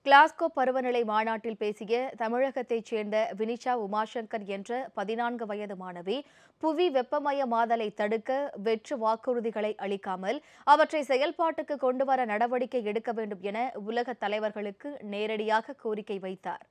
Glasgow பருவநிலை மாநாட்டில் பேசிய தமிழகத்தைச் சேர்ந்த வினிஷா உமாசங்கர் என்ற 14 வயது மாணவி, புவி வெப்பமயமாதலை தடுக்க வெற்று வாக்குறுதிகளை அளிக்காமல் அவற்றை செயல்பாட்டுக்கு கொண்டுவர நடவடிக்கை எடுக்க வேண்டும் என உலக தலைவர்களுக்கு நேரடியாக கோரிக்கை வைத்தார்.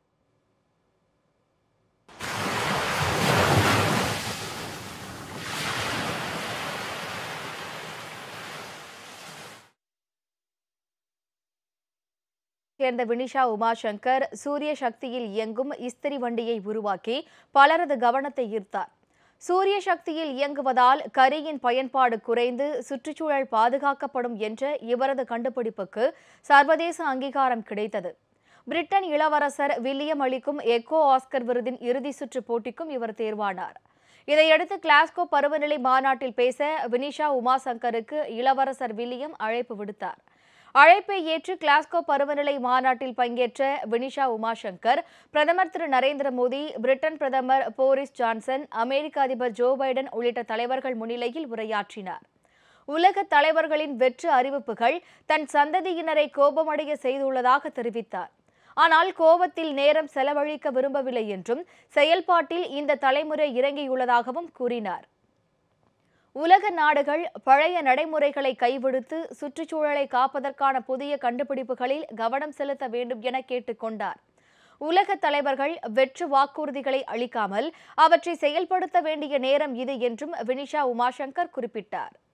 சேர்ந்த வினிஷா உமாசங்கர் சூரிய சக்தியில் இயங்கும் இஸ்திரி வண்டியை உருவாக்கி பலரது கவனத்தை ஈர்த்தார். சூரிய சக்தியில் இயங்குவதால் கரியின் பயன்பாடு குறைந்து சுற்றுச்சூழல் பாதுகாக்கப்படும் என்ற இவரது கண்டுபிடிப்புக்கு சர்வதேச அங்கீகாரம் கிடைத்தது. பிரிட்டன் இளவரசர் வில்லியம் அளிக்கும் எக்கோ ஆஸ்கர் விருதின் இறுதி சுற்று போட்டிக்கும் இவர் தேர்வானார். இதையடுத்து கிளாஸ்கோ பருவநிலை மாநாட்டில் பேச வினிஷா உமாசங்கருக்கு இளவரசர் வில்லியம் அழைப்பு விடுத்தார். அழைப்பை ஏற்று கிளாஸ்கோ பருவநிலை மாநாட்டில் பங்கேற்ற வினிஷா உமாசங்கர் பிரதமர் திரு நரேந்திர மோடி, பிரிட்டன் பிரதமர் போரிஸ் ஜான்சன், அமெரிக்க அதிபர் ஜோ பைடன் உள்ளிட்ட தலைவர்கள் முன்னிலையில் உரையாற்றினார். உலக தலைவர்களின் வெற்று அறிவிப்புகள் தன் சந்ததியினரை கோபமடைய செய்துள்ளதாக தெரிவித்தார். ஆனால் கோபத்தில் நேரம் செலவழிக்க விரும்பவில்லை என்றும் செயல்பாட்டில் இந்த தலைமுறை இறங்கியுள்ளதாகவும் கூறினார். உலக நாடுகள் பழைய நடைமுறைகளை கைவிடுத்து சுற்றுச்சூழலை காப்பதற்கான புதிய கண்டுபிடிப்புகளில் கவனம் செலுத்த வேண்டும் என கேட்டுக்கொண்டார். உலக தலைவர்கள் வெற்று வாக்குறுதிகளை அளிக்காமல் அவற்றை செயல்படுத்த வேண்டிய நேரம் இது என்றும் வினிஷா உமாசங்கர் குறிப்பிட்டார்.